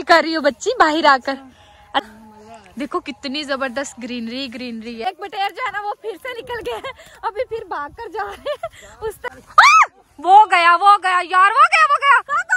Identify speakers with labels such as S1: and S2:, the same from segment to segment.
S1: Feel कर रही हो बच्ची बाहर आकर? देखो कितनी जबरदस्त ग्रीनरी ग्रीनरी है। एक बटेर जो है ना वो फिर से निकल गया है, अभी फिर भाग कर जा रहे हैं उस वो गया यार, वो गया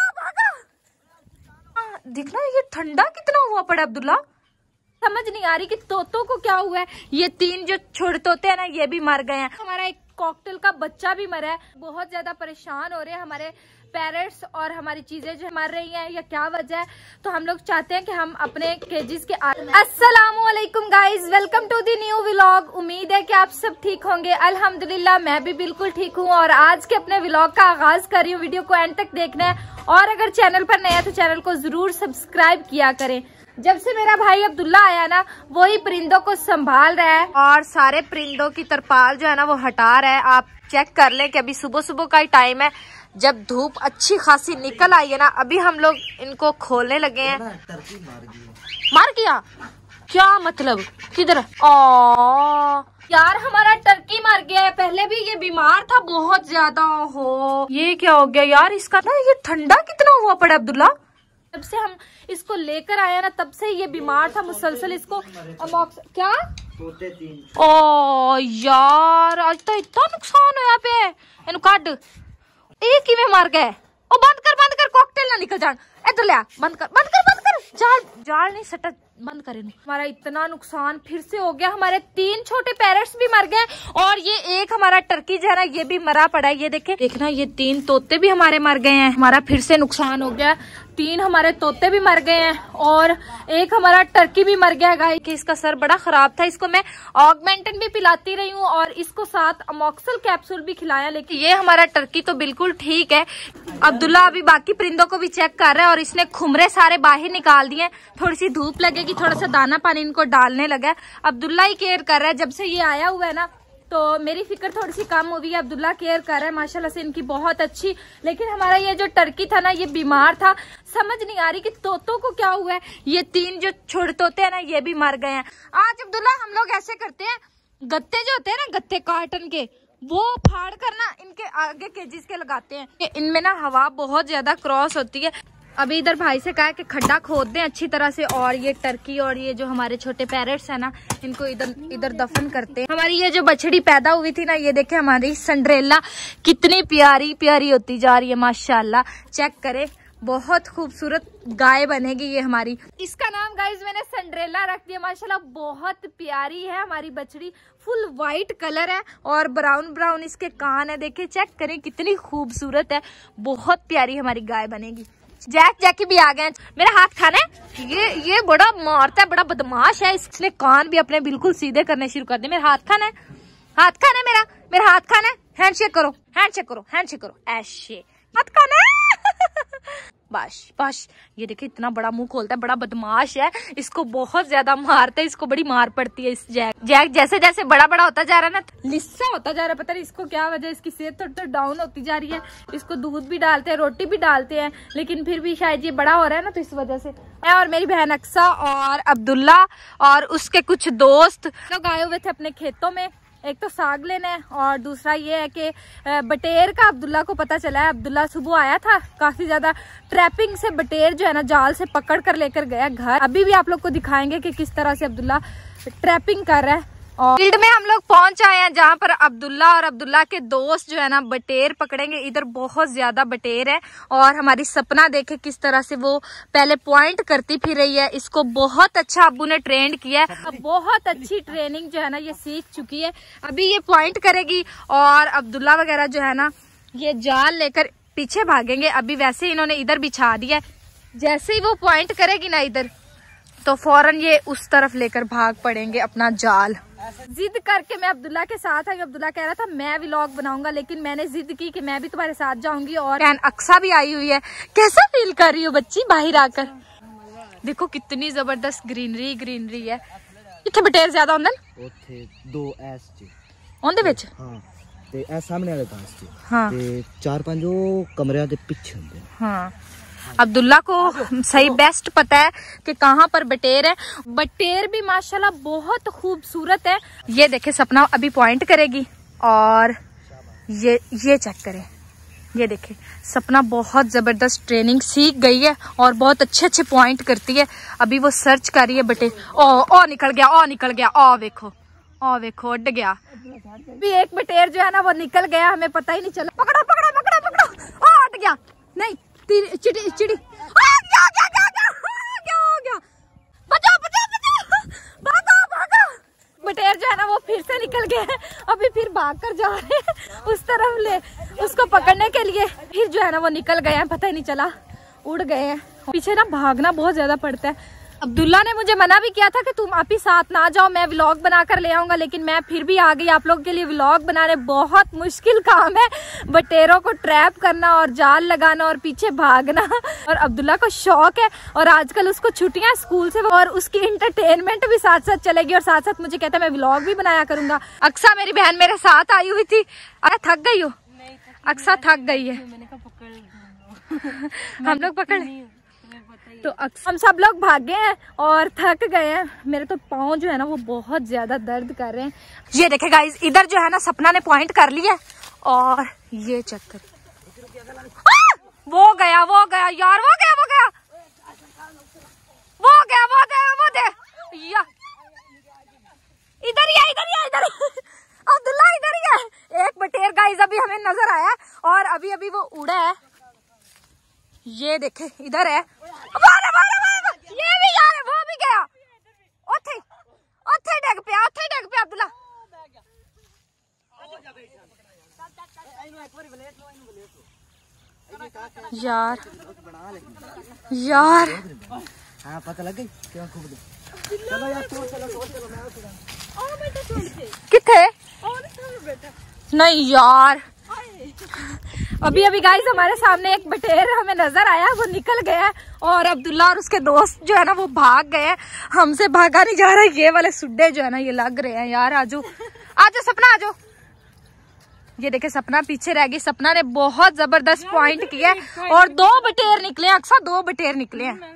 S1: देखना ये ठंडा कितना हुआ पड़ा अब्दुल्ला। समझ नहीं आ रही कि तोतों को क्या हुआ है। ये 3 जो छोटे तोते हैं ना ये भी मर गए हैं। हमारा एक कॉकटेल का बच्चा भी मरा है। बहुत ज्यादा परेशान हो रहे हैं हमारे पेरेंट्स और हमारी चीजें जो मर रही हैं, या क्या वजह है। तो हम लोग चाहते हैं कि हम अपने केजेस के अस्सलामुअलैकुम guys, welcome to the new vlog. उम्मीद है कि आप सब ठीक होंगे। अल्हम्दुलिल्लाह मैं भी बिल्कुल ठीक हूँ और आज के अपने व्लॉग का आगाज कर रही हूँ। वीडियो को एंड तक देखना है और अगर चैनल पर नया है तो चैनल को जरूर सब्सक्राइब किया करें। जब से मेरा भाई अब्दुल्ला आया ना वो ही परिंदों को संभाल रहा है और सारे परिंदों की तरपाल जो है ना वो हटा रहा है। आप चेक कर लें कि अभी सुबह सुबह का ही टाइम है, जब धूप अच्छी खासी निकल आई है ना, अभी हम लोग इनको खोलने लगे हैं। मार गया क्या मतलब? किधर? यार हमारा टर्की मर गया है। पहले भी ये बीमार था बहुत ज्यादा। हो ये क्या हो गया यार इसका ना? ये ठंडा कितना हुआ पड़ा अब्दुल्ला। जब से हम इसको लेकर आया ना तब से ये बीमार था मुसलसल। इसको क्या ओ यार आज तो इतना नुकसान होया पे। इनको काट एक ही में मर गए। ओ बंद कर कॉकटेल ना निकल जान। इधर ले बंद कर जाल नहीं सटा बंद करे। हमारा इतना नुकसान फिर से हो गया। हमारे 3 छोटे पैरट्स भी मर गए और ये एक हमारा टर्की जो है ना ये भी मरा पड़ा है। ये देखना ये 3 तोते भी हमारे मर गए हैं। हमारा फिर से नुकसान हो गया। 3 हमारे तोते भी मर गए हैं और एक हमारा टर्की भी मर गया गाइस। इसका सर बड़ा खराब था। इसको मैं ऑगमेंटन भी पिलाती रही हूँ और इसको साथ अमोक्सल कैप्सूल भी खिलाया। लेकिन ये हमारा टर्की तो बिल्कुल ठीक है। अब्दुल्ला अभी बाकी परिंदों को भी चेक कर रहा है और इसने खुमरे सारे बाहर निकाल दिए। थोड़ी सी धूप लगेगी, थोड़ा सा दाना पानी इनको डालने लगा है। अब्दुल्ला ही केयर कर रहा है। जब से ये आया हुआ है ना तो मेरी फिक्र थोड़ी सी कम हुई है। अब्दुल्ला केयर कर रहा है माशाल्लाह से इनकी बहुत अच्छी। लेकिन हमारा ये जो टर्की था ना ये बीमार था। समझ नहीं आ रही कि तोतों को क्या हुआ है। ये 3 जो छोटे तोते हैं ना ये भी मर गए हैं। आज अब्दुल्ला हम लोग ऐसे करते हैं, गत्ते जो होते हैं ना गत्ते कार्टन के वो फाड़ कर ना इनके आगे केजेस के लगाते हैं। इनमें ना हवा बहुत ज्यादा क्रॉस होती है। अभी इधर भाई से कहा कि खड्डा खोद दें अच्छी तरह से और ये टर्की और ये जो हमारे छोटे पैरट्स है ना इनको इधर दफन करते हैं। हमारी ये जो बछड़ी पैदा हुई थी ना ये देखे हमारी सिंड्रेला कितनी प्यारी प्यारी होती जा रही है माशाल्लाह। चेक करे बहुत खूबसूरत गाय बनेगी ये हमारी। इसका नाम गाइज मैंने सिंड्रेला रख दिया। माशाल्लाह बहुत प्यारी है हमारी बछड़ी। फुल व्हाइट कलर है और ब्राउन इसके कान है। देखिए चेक करें कितनी खूबसूरत है। बहुत प्यारी हमारी गाय बनेगी। जैकी भी आ गए। मेरा हाथ खाना है। ये बड़ा मारता है, बड़ा बदमाश है। इसने कान भी अपने बिल्कुल सीधे करने शुरू कर दिए। मेरा हाथ खाना है, मेरा हाथ खाना है। हैंडशेक करो ऐसे हाथ खाना है। बस ये देखिए इतना बड़ा मुंह खोलता है, बड़ा बदमाश है। इसको बहुत ज्यादा मारता है, इसको बड़ी मार पड़ती है। इस जैक जैसे जैसे बड़ा होता जा रहा है ना लिस्सा होता जा रहा है। पता नहीं इसको क्या वजह, इसकी सेहत थोड़ी डाउन होती जा रही है। इसको दूध भी डालते हैं, रोटी भी डालते हैं, लेकिन फिर भी शायद ये बड़ा हो रहा है ना तो इस वजह से। मैं और मेरी बहन अक्सा और अब्दुल्ला और उसके कुछ दोस्त लोग आए हुए थे अपने खेतों में। एक तो साग लेना है और दूसरा ये है कि बटेर का अब्दुल्ला को पता चला है। अब्दुल्ला सुबह आया था, काफी ज्यादा ट्रैपिंग से बटेर जो है ना जाल से पकड़ कर लेकर गया घर। अभी भी आप लोग को दिखाएंगे कि किस तरह से अब्दुल्ला ट्रैपिंग कर रहा है। और फील्ड में हम लोग पहुंच आए हैं जहाँ पर अब्दुल्ला और अब्दुल्ला के दोस्त जो है ना बटेर पकड़ेंगे। इधर बहुत ज्यादा बटेर है और हमारी सपना देखे किस तरह से वो पहले पॉइंट करती फिर रही है। इसको बहुत अच्छा अब्बू ने ट्रेंड किया है। अब बहुत अच्छी ट्रेनिंग जो है ना ये सीख चुकी है। अभी ये पॉइंट करेगी और अब्दुल्ला वगैरह जो है ना ये जाल लेकर पीछे भागेंगे। अभी वैसे इन्होंने इधर बिछा दिया है। जैसे ही वो पॉइंट करेगी ना इधर तो फौरन ये उस तरफ लेकर भाग पड़ेंगे अपना जाल। जिद करके मैं अब्दुल्ला के साथ आई। अब्दुल्ला कह रहा था मैं व्लॉग बनाऊंगा, लेकिन मैंने जिद की कि मैं भी तुम्हारे साथ जाऊंगी। और अक्सा भी आई हुई है। कैसा फील कर रही हो बच्ची बाहर आकर? देखो कितनी जबरदस्त ग्रीनरी है। इतने बटेर ज्यादा होंगे
S2: ਉੱਥੇ 2 ਐਸ ਚ
S1: ਉਹਦੇ ਵਿੱਚ
S2: ਹਾਂ ਤੇ ਇਹ ਸਾਹਮਣੇ ਵਾਲੇ ਕਾਂਸ ਚ
S1: ਹਾਂ
S2: ਤੇ 4-5 ਉਹ ਕਮਰਿਆਂ ਦੇ ਪਿੱਛੇ ਹੁੰਦੇ ਨੇ।
S1: हाँ अब्दुल्ला को सही बेस्ट पता है कि कहाँ पर बटेर है। बटेर भी माशाल्लाह बहुत खूबसूरत है। ये देखे सपना अभी पॉइंट करेगी और ये चेक करे ये देखे सपना बहुत जबरदस्त ट्रेनिंग सीख गई है और बहुत अच्छे अच्छे पॉइंट करती है। अभी वो सर्च कर रही है बटे। ओ निकल गया, निकल गया। देखो उड़ गया। भी एक बटेर जो है ना वो निकल गया, हमें पता ही नहीं चला। पकड़ो पकड़ो पकड़ो पकड़ो। उड़ गया। नहीं चिड़ी चिड़ी। क्या हो गया? बचाओ बचाओ बचाओ, भागो भागो। बटेर जो है ना वो फिर से निकल गया है। अभी फिर भाग कर जा रहे हैं उस तरफ ले उसको पकड़ने के लिए। फिर जो है ना वो निकल गए हैं, पता ही नहीं चला, उड़ गए हैं। पीछे ना भागना बहुत ज्यादा पड़ता है। अब्दुल्ला ने मुझे मना भी किया था कि तुम आप ही साथ ना जाओ, मैं व्लॉग बनाकर ले आऊंगा, लेकिन मैं फिर भी आ गई। आप लोगों के लिए व्लॉग बनाने बहुत मुश्किल काम है, बटेरों को ट्रैप करना और जाल लगाना और पीछे भागना। और अब्दुल्ला को शौक है और आजकल उसको छुट्टियां स्कूल से और उसकी एंटरटेनमेंट भी साथ साथ चलेगी और साथ साथ मुझे कहता है मैं व्लॉग भी बनाया करूंगा। अक्सा मेरी बहन मेरे साथ आई हुई थी। अरे थक गई हो? अक्सा थक गई है। हम लोग पकड़ तो हम सब लोग भागे हैं और थक गए हैं। मेरे तो पाँव जो है ना वो बहुत ज्यादा दर्द कर रहे हैं। ये देखे गाइस, इधर जो है ना सपना ने पॉइंट कर लिया और ये चक्कर वो गया यार, वो दे इधर ही है अब्दुल्ला, इधर ही है। एक बटेर गाइस अभी हमें नजर आया और अभी वो उड़ा है। ये देखे इधर है। ये भी यार, वो भी गया। ओथे डेग पे अब्दुल्ला। यार
S2: हाँ पता लग गई क्या खूब दे। चलो यार
S1: किथे नहीं यार। अभी गाइस हमारे सामने एक बटेर हमें नजर आया, वो निकल गया और अब्दुल्ला और उसके दोस्त जो है ना वो भाग गए। हमसे भागा नहीं जा रहा। ये वाले सुड्डे जो है ना ये लग रहे हैं यार। आजो सपना आजो। ये देखे सपना पीछे रह गई। सपना ने बहुत जबरदस्त पॉइंट किया और 2 बटेर निकले। अक्सर 2 बटेर निकले हैं।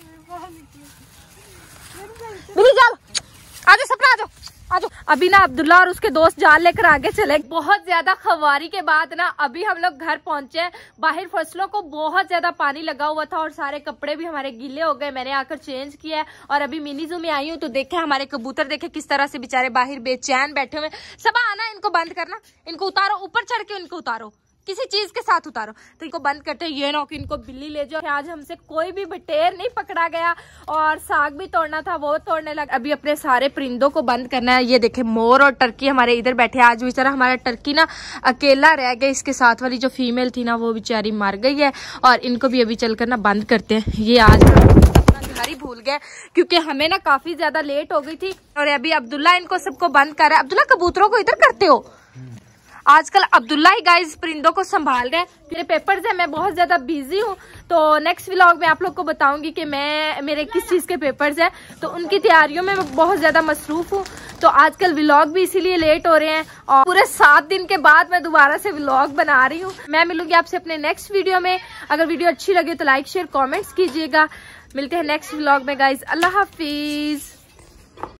S1: आजो सपना आजो। अभी ना अब्दुल्ला और उसके दोस्त जाल लेकर आगे चले। बहुत ज्यादा खवारी के बाद ना अभी हम लोग घर पहुंचे। बाहर फसलों को बहुत ज्यादा पानी लगा हुआ था और सारे कपड़े भी हमारे गीले हो गए। मैंने आकर चेंज किया है और अभी मिनी ज़ू में आई हूँ तो देखे हमारे कबूतर देखे किस तरह से बेचारे बाहर बेचैन बैठे हुए। सब आना, इनको बंद करना, इनको उतारो, ऊपर चढ़ के इनको उतारो, किसी चीज के साथ उतारो। तो इनको बंद करते हैं। ये ना कि इनको बिल्ली ले जाओ। आज हमसे कोई भी बटेर नहीं पकड़ा गया और साग भी तोड़ना था वो तोड़ने लगा। अभी अपने सारे परिंदों को बंद करना है। ये देखे मोर और टर्की हमारे इधर बैठे। आज बेचारा हमारा टर्की ना अकेला रह गया। इसके साथ वाली जो फीमेल थी ना वो बेचारी मर गई है और इनको भी अभी चलकर ना बंद करते हैं। ये आज अपना घर ही भूल गए क्योंकि हमें ना काफी ज्यादा लेट हो गई थी और अभी अब्दुल्ला इनको सबको बंद कर रहा है। अब्दुल्ला कबूतरों को इधर करते हो? आजकल अब्दुल्ला ही गाइस परिंदों को संभाल रहे हैं। मेरे पेपर्स है, मैं बहुत ज्यादा बिजी हूँ तो नेक्स्ट व्लॉग में आप लोग को बताऊंगी कि मेरे किस चीज के पेपर्स है। तो उनकी तैयारियों में मैं बहुत ज्यादा मसरूफ हूँ तो आजकल व्लॉग भी इसीलिए लेट हो रहे हैं और पूरे 7 दिन के बाद मैं दोबारा से व्लॉग बना रही हूँ। मैं मिलूंगी आपसे अपने नेक्स्ट वीडियो में। अगर वीडियो अच्छी लगे तो लाइक शेयर कॉमेंट्स कीजिएगा। मिलते हैं नेक्स्ट व्लॉग में गाइस। अल्लाह हाफिज।